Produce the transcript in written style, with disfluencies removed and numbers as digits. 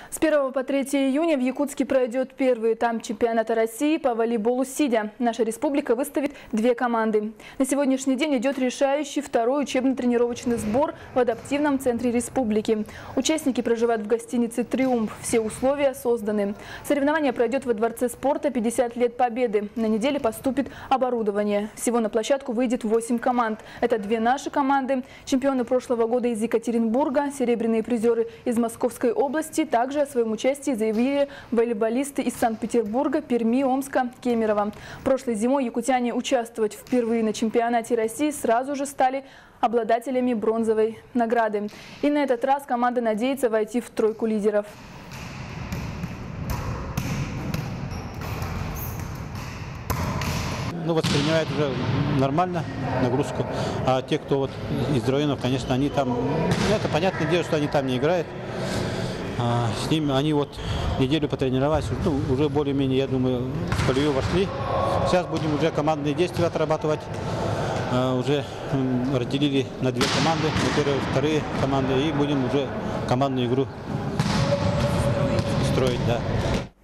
С 1 по 3 июня в Якутске пройдет первый этап чемпионата России по волейболу сидя. Наша республика выставит 2 команды. На сегодняшний день идет решающий второй учебно-тренировочный сбор в адаптивном центре республики. Участники проживают в гостинице «Триумф». Все условия созданы. Соревнование пройдет во Дворце спорта «50 лет Победы». На неделе поступит оборудование. Всего на площадку выйдет 8 команд. Это 2 наши команды. Чемпионы прошлого года из Екатеринбурга, серебряные призеры из Московской области. Также о своем участии заявили волейболисты из Санкт-Петербурга, Перми, Омска, Кемерово. Прошлой зимой якутяне участвовать впервые на чемпионате России сразу же стали обладателями бронзовой награды. И на этот раз команда надеется войти в тройку лидеров. Воспринимают уже нормально нагрузку. А те, кто из районов, конечно, они там, это понятное дело, что они там не играют. С ними они неделю потренировались, уже более-менее, я думаю, в колею вошли. Сейчас будем уже командные действия отрабатывать. Уже разделили на 2 команды, на первые, вторые команды, и будем уже командную игру строить, да.